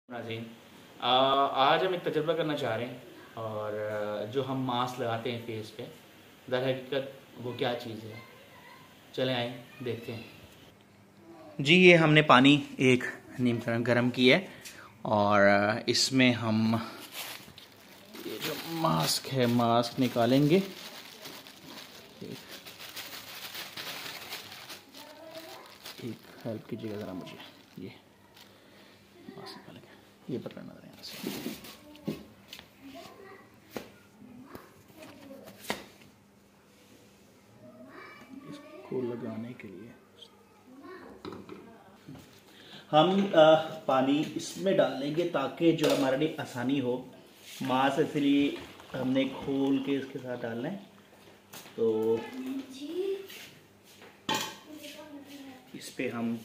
नाज़रीन, आज हम एक तजुर्बा करना चाह रहे हैं और जो हम मास्क लगाते हैं फेस पे, दर हकीकत वो क्या चीज़ है। चलें आए देखते हैं जी। ये हमने पानी एक नीम गर्म की है और इसमें हम ये जो मास्क है मास्क निकालेंगे। एक हेल्प कीजिएगा ज़रा मुझे, ये मास्क निकालेंगे, ये पकड़ना ज़रा यहाँ से। इसको लगाने के लिए हम पानी इसमें डाल लेंगे ताकि जो हमारे लिए आसानी हो। मास्क इसलिए हमने खोल के इसके साथ डालना है, तो इस पे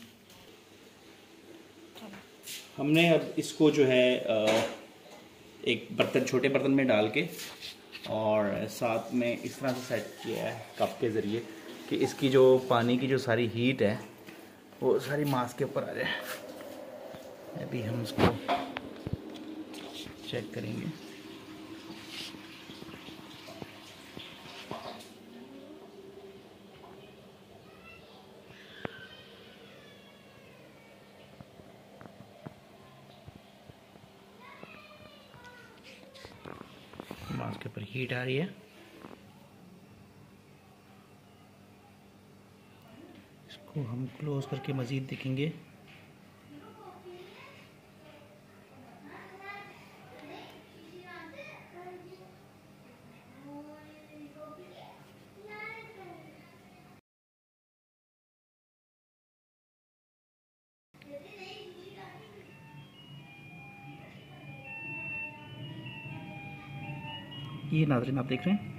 हमने अब इसको जो है एक बर्तन, छोटे बर्तन में डाल के और साथ में इस तरह से सेट किया है कप के ज़रिए कि इसकी जो पानी की जो सारी हीट है वो सारी मास्क के ऊपर आ जाए। अभी हम इसको चेक करेंगे। मास्क के ऊपर हीट आ रही है। इसको हम क्लोज करके मज़ीद देखेंगे। ये नाज़रीन आप देख रहे हैं,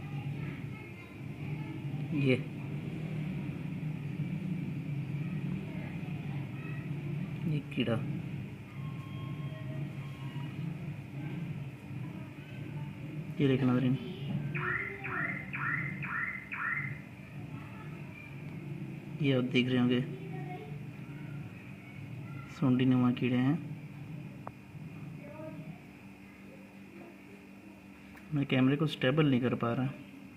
ये कीड़ा, ये देखें नाज़रीन, ये आप देख रहे होंगे सूंडी नुमा कीड़े हैं। मैं कैमरे को स्टेबल नहीं कर पा रहा,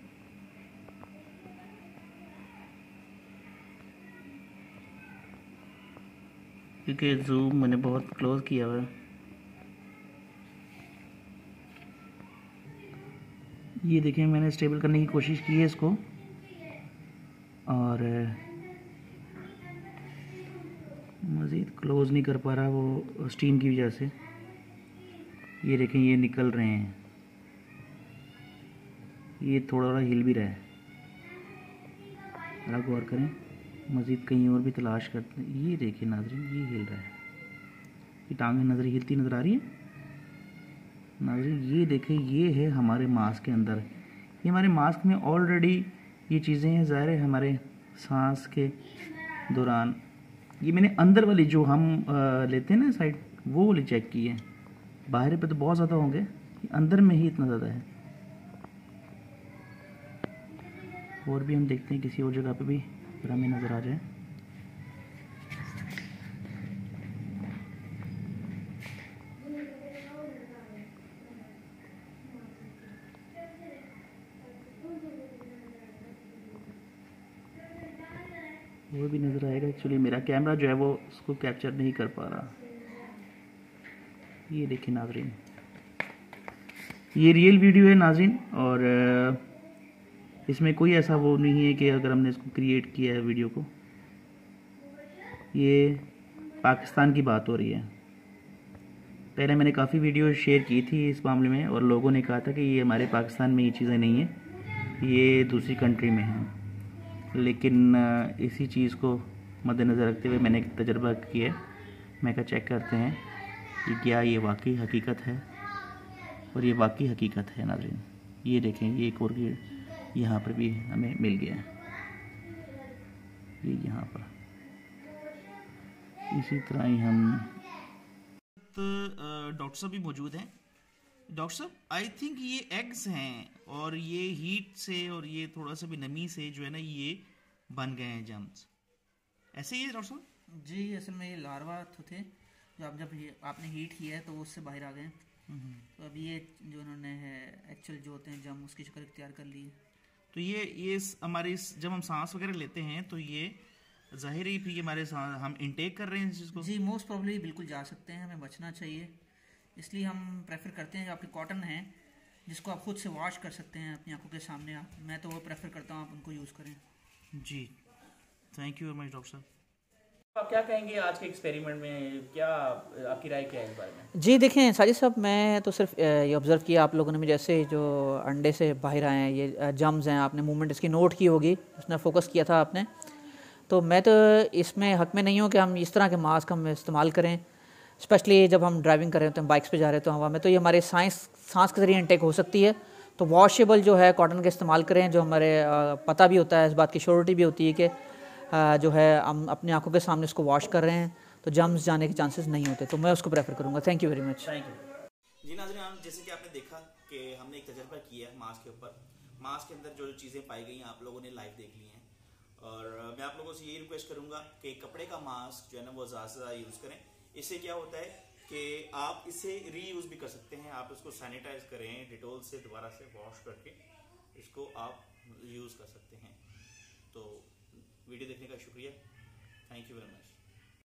क्योंकि जूम मैंने बहुत क्लोज किया हुआ है। ये देखें, मैंने स्टेबल करने की कोशिश की है इसको और मज़ीद क्लोज नहीं कर पा रहा, वो स्टीम की वजह से। ये देखें, ये निकल रहे हैं, ये थोड़ा थोड़ा हिल भी रहा है। ज़रा गौर करें, मज़ीद कहीं और भी तलाश करते हैं। ये देखिए नाज़रीन, ये हिल रहा है, ये टांगें नज़र हिलती नज़र आ रही है नाज़रीन। ये देखें, ये है हमारे मास्क के अंदर। ये हमारे मास्क में ऑलरेडी ये चीज़ें हैं, ज़ाहिर है हमारे सांस के दौरान। ये मैंने अंदर वाली जो हम लेते हैं ना साइड, वो वाली चेक की है। बाहर पे तो बहुत ज़्यादा होंगे, अंदर में ही इतना ज़्यादा है। और भी हम देखते हैं किसी और जगह पे भी अगर हमें नज़र आ जाए। वो भी नज़र आएगा। एक्चुअली मेरा कैमरा जो है वो उसको कैप्चर नहीं कर पा रहा। ये देखिए नाज़रीन, ये रियल वीडियो है नाज़रीन, और इसमें कोई ऐसा वो नहीं है कि अगर हमने इसको क्रिएट किया है वीडियो को। ये पाकिस्तान की बात हो रही है। पहले मैंने काफ़ी वीडियो शेयर की थी इस मामले में और लोगों ने कहा था कि ये हमारे पाकिस्तान में ये चीज़ें नहीं है, ये दूसरी कंट्री में हैं। लेकिन इसी चीज़ को मद्देनज़र रखते हुए मैंने एक तजर्बा किया। मैं कहा चेक करते हैं कि क्या ये वाकई हकीकत है, और ये वाकई हकीकत है नाज़रीन। ये देखें, ये एक और यहाँ पर भी हमें मिल गया है, ये यहाँ पर। इसी तरह ही हम डॉक्टर साहब भी मौजूद हैं। डॉक्टर साहब, आई थिंक ये एग्स हैं और ये हीट से और ये थोड़ा सा भी नमी से जो है ना ये बन गए हैं जम्स, ऐसे ही है डॉक्टर साहब? जी, असल में ये लार्वा तो थे, जो आप जब आपने हीट किया है तो वो उससे बाहर आ गए हैं। तो अभी ये जो उन्होंने है एक्चुअल जो होते हैं जम, उसकी शक्ल इख्तियार कर ली है। तो ये हमारी जब हम सांस वगैरह लेते हैं तो ये जाहिर ही फिर हमारे हम इनटेक कर रहे हैं इस चीज़ को। जी मोस्ट प्रॉब्ली बिल्कुल जा सकते हैं, हमें बचना चाहिए। इसलिए हम प्रेफर करते हैं जो आपके कॉटन है जिसको आप खुद से वॉश कर सकते हैं अपनी आंखों के सामने, आप, मैं तो वो प्रेफर करता हूँ आप उनको यूज़ करें। जी thank you very much doctor साहब। आप क्या कहेंगे आज के एक्सपेरिमेंट में, क्या आपकी राय क्या है इस बारे में? जी देखें साजिद साहब, मैं तो सिर्फ ये ऑब्ज़र्व किया आप लोगों ने भी, जैसे जो अंडे से बाहर आए हैं ये जम्स हैं, आपने मूवमेंट इसकी नोट की होगी, उसने फोकस किया था आपने। तो मैं तो इसमें हक में नहीं हूँ कि हम इस तरह के मास्क हम इस्तेमाल करें, स्पेशली जब हम ड्राइविंग कर रहे होते हैं, बाइक्स पे जा रहे होते हैं हवा में, तो ये हमारे सांस के ज़रिए इनटेक हो सकती है। तो वॉशेबल जो है कॉटन का इस्तेमाल करें, जो हमारे पता भी होता है, इस बात की श्योरिटी भी होती है कि जो है हम अपनी आंखों के सामने इसको वॉश कर रहे हैं तो जम्स जाने के चांसेस नहीं होते, तो मैं उसको प्रेफर करूँगा। Thank you very much. Thank you. जी नाज़रीन, जैसे कि आपने देखा कि हमने एक तजर्बा किया है मास्क के ऊपर। मास्क के अंदर जो चीज़ें पाई गई आप लोगों ने लाइव देख ली हैं, और मैं आप लोगों से यही रिक्वेस्ट करूँगा कि कपड़े का मास्क जो है ना वो ज़्यादा से ज़्यादा यूज़ करें। इससे क्या होता है कि आप इसे रीयूज़ भी कर सकते हैं, आप इसको सैनिटाइज करें डिटोल से, दोबारा से वॉश करके इसको आप यूज़ कर सकते हैं। तो वीडियो देखने का शुक्रिया, थैंक यू वेरी मच।